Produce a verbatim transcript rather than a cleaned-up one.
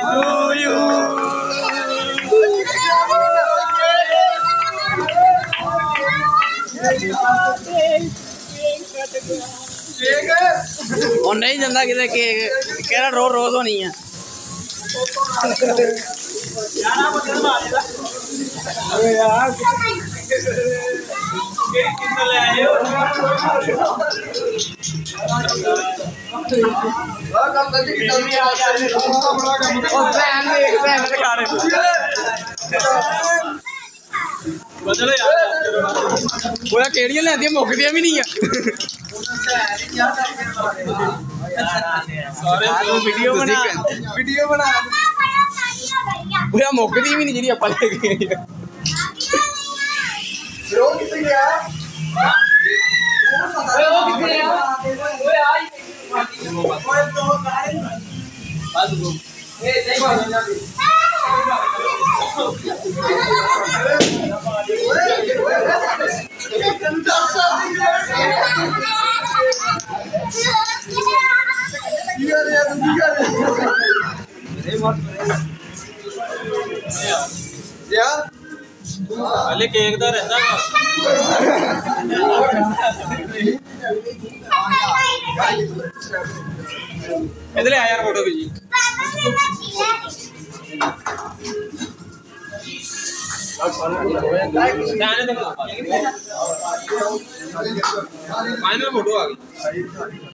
और नहीं जाता कि केक रोज रोज होनी है। केड़ियां लैंदियां मुकदियां भी नहीं है। वीडियो बना वीडियो बना मुकदी भी नहीं जी आप पहले केक दा रहता इधर आ यार फोटो खींची फाइनल फोटो आ गई।